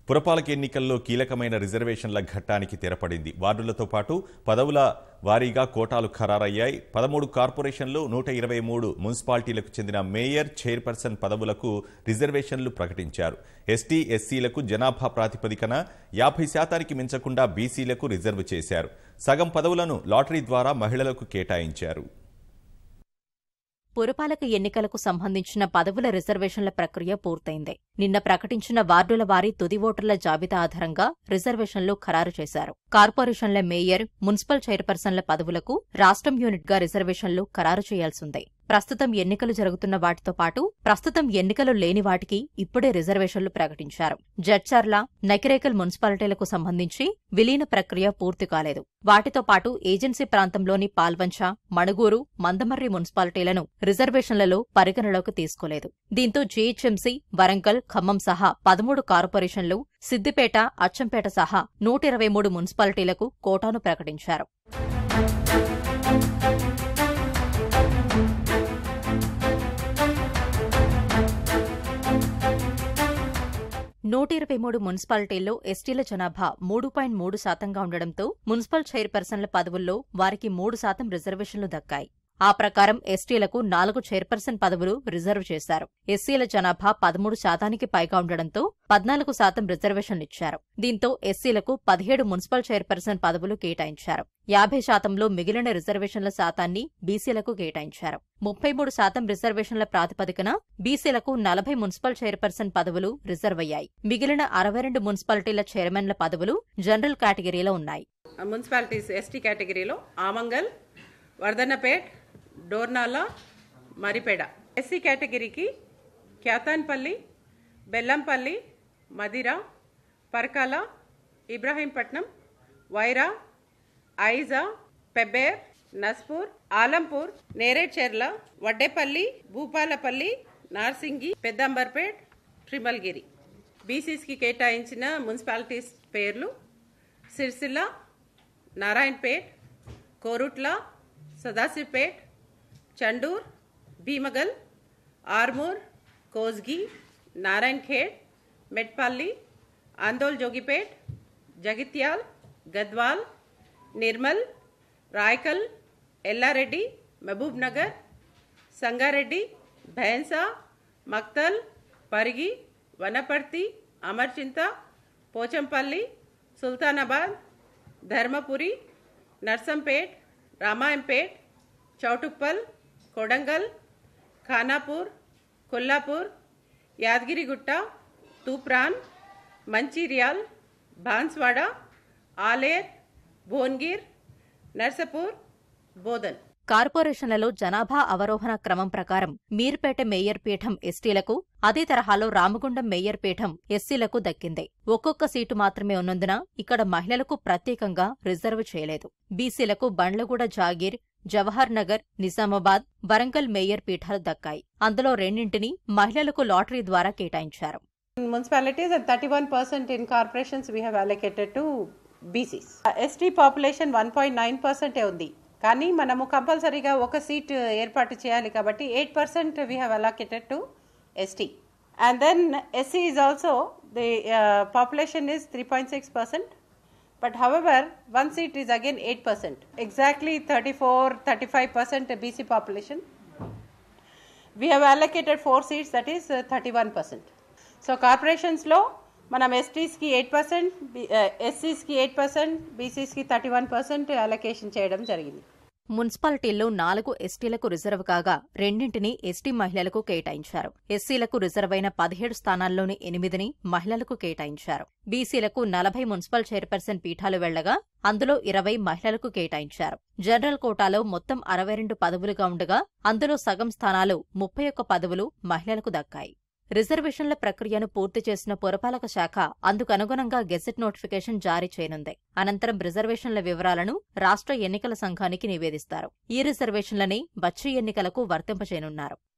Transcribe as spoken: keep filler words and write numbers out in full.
పురపాలక ఎన్నికల్లో కీలకమైన రిజర్వేషన్ల ఘట్టానికి తెరపడింది. వార్డులతో పాటు పదవుల వారీగా కోటాలు ఖరారయ్యాయి. పదమూడు కార్పొరేషన్లు, నూట ఇరవై మూడు మున్సిపాలిటీలకు చెందిన మేయర్, చైర్పర్సన్ పదవులకు రిజర్వేషన్లు ప్రకటించారు. ఎస్టీ, ఎస్సీలకు జనాభా ప్రాతిపదికన యాభై శాతానికి మించకుండా బీసీలకు రిజర్వ్ చేశారు. సగం పదవులను లాటరీ ద్వారా మహిళలకు కేటాయించారు. పురపాలక ఎన్నికలకు సంబంధించిన పదవుల రిజర్వేషన్ల ప్రక్రియ పూర్తయింది. నిన్న ప్రకటించిన వార్డుల వారీ తుది ఓటర్ల జాబితా ఆధారంగా రిజర్వేషన్లు ఖరారు చేశారు. కార్పొరేషన్ల మేయర్, మున్సిపల్ చైర్పర్సన్ల పదవులకు రాష్ట్రం యూనిట్గా రిజర్వేషన్లు ఖరారు చేయాల్సిందే. ప్రస్తుతం ఎన్నికలు జరుగుతున్న వాటితో పాటు ప్రస్తుతం ఎన్నికలు లేని వాటికి ఇప్పుడే రిజర్వేషన్లు ప్రకటించారు. జడ్చర్ల, నకిరేకల్ మున్సిపాలిటీలకు సంబంధించి విలీన ప్రక్రియ పూర్తి కాలేదు. వాటితో పాటు ఏజెన్సీ ప్రాంతంలోని పాల్వంచ, మణుగూరు, మందమర్రి మున్సిపాలిటీలను రిజర్వేషన్లలో పరిగణలోకి తీసుకోలేదు. దీంతో జీహెచ్ఎంసీ, వరంగల్, ఖమ్మం సహా పదమూడు కార్పొరేషన్లు, సిద్దిపేట, అచ్చంపేట సహా నూట ఇరవై మూడు మున్సిపాలిటీలకు కోటాను ప్రకటించారు. నూట ఇరవై మూడు మున్సిపాలిటీల్లో ఎస్టీల జనాభా మూడు పాయింట్ మూడు శాతంగా ఉండడంతో మున్సిపల్ చైర్పర్సన్ల పదవుల్లో వారికి మూడు శాతం రిజర్వేషన్లు దక్కాయి. ఆ ప్రకారం ఎస్టీలకు నాలుగు చైర్పర్సన్ పదవులు రిజర్వ్ చేశారు. ఎస్సీల జనాభా పదమూడు శాతానికి పైగా ఉండడంతో పద్నాలుగు శాతం రిజర్వేషన్లిచ్చారు. దీంతో ఎస్సీలకు పదిహేడు మున్సిపల్ చైర్పర్సన్ పదవులు కేటాయించారు. యాభై శాతంలో మిగిలిన రిజర్వేషన్ల శాతాన్ని బీసీలకు కేటాయించారు. ముప్పై మూడు శాతం రిజర్వేషన్ల ప్రాతిపదికన బీసీలకు నలభై మున్సిపల్ చైర్పర్సన్ పదవులు రిజర్వ్ అయ్యాయి. మిగిలిన అరవై రెండు మున్సిపాలిటీల చైర్మన్ల పదవులు జనరల్ కేటగిరీలో ఉన్నాయి. మున్సిపాలిటీస్ ఎస్టీ కేటగిరీలో ఆమంగల్, వర్ధన్నపేట్, డోర్నాల, మరిపేడ. ఎస్సీ కేటగిరీకి క్యాతాన్పల్లి, బెల్లంపల్లి, మదిర, పర్కాల, ఇబ్రాహీంపట్నం, వైరా, ఐజా, పెబ్బేర్, నస్పూర్, ఆలంపూర్, నేరేడ్చెర్ల, వడ్డేపల్లి, భూపాలపల్లి, నార్సింగి, పెద్దంబర్పేట్, ట్రిమల్గిరి. బీసీస్కి కేటాయించిన మున్సిపాలిటీస్ పేర్లు సిరిసిల్ల, నారాయణపేట్, కోరుట్ల, సదాశివపేట్, చండూర్, భీమగల్, ఆర్మూర్, కోస్గి, నారాయణఖేడ్, మెట్పల్లి, ఆందోల్ జోగిపేట్, జగిత్యాల్, గద్వాల్, నిర్మల్, రాయ్కల్, ఎల్లారెడ్డి, మహబూబ్ నగర్, సంగారెడ్డి, భైన్సా, మక్తల్, పరిగి, వనపర్తి, అమర్చింత, పోచంపల్లి, సుల్తానాబాద్, ధర్మపురి, నర్సంపేట్, రామాయంపేట్, చౌటుప్పల్, కొడంగల్, ఖానాపూర్, కొల్లాపూర్, యాదగిరిగుట్ట, తూప్రాన్, మంచిర్యాల్, బాన్స్వాడ, ఆలేర్, భోన్గిర్, నర్సపూర్, బోధన్. కార్పొరేషన్లలో జనాభా అవరోహణ క్రమం ప్రకారం మీర్పేట మేయర్ పీఠం ఎస్టీలకు, అదే తరహాలో రామగుండం మేయర్ పీఠం ఎస్సీలకు దక్కింది. ఒక్కొక్క సీటు మాత్రమే ఉన్నందున ఇక్కడ మహిళలకు ప్రత్యేకంగా రిజర్వ్ చేయలేదు. బీసీలకు బండ్లగూడ జాగీర్, జవహర్ నగర్, నిజామాబాద్, వరంగల్ మేయర్ పీఠాలు దక్కాయి. అందులో రెండింటిని మహిళలకు లాటరీ ద్వారా కేటాయించారు. Municipalities and thirty one percent in corporations we have allocated to BCs. ST population one point nine పర్సెంటే ఉంది. కానీ మనము కంపల్సరీగా ఒక సీట్ ఏర్పాటు చేయాలి కాబట్టి eight percent we have allocated to ST. And then SC is also the population is three point six percent. But however, one seat is again eight percent. Exactly thirty-four, thirty-five percent B C population. We have allocated four seats, that is uh, thirty-one percent. So corporations lo manam S Ts ki eight percent, uh, S Cs ki eight percent, B Cs ki thirty-one percent allocation చేయడం జరిగింది. మున్సిపాలిటీల్లో నాలుగు ఎస్టీలకు reserve కాగా రెండింటిని ST మహిళలకు కేటాయించారు. ఎస్సీలకు రిజర్వ్ అయిన పదిహేడు స్థానాల్లోని ఎనిమిదిని మహిళలకు కేటాయించారు. బీసీలకు నలభై మున్సిపల్ చైర్పర్సన్ పీఠాలు వెళ్లగా అందులో ఇరవై మహిళలకు కేటాయించారు. జనరల్ కోటాలో మొత్తం అరవై రెండు పదవులుగా ఉండగా అందులో సగం స్థానాలు ముప్పై ఒక్క పదవులు మహిళలకు దక్కాయి. రిజర్వేషన్ల ప్రక్రియను పూర్తి చేసిన పురపాలక శాఖ అందుకనుగుణంగా గెజెట్ నోటిఫికేషన్ జారీ చేయనుంది. అనంతరం రిజర్వేషన్ల వివరాలను రాష్ట్ర ఎన్నికల సంఘానికి నివేదిస్తారు. ఈ రిజర్వేషన్లనే వచ్చే ఎన్నికలకు వర్తింపచేయనున్నారు.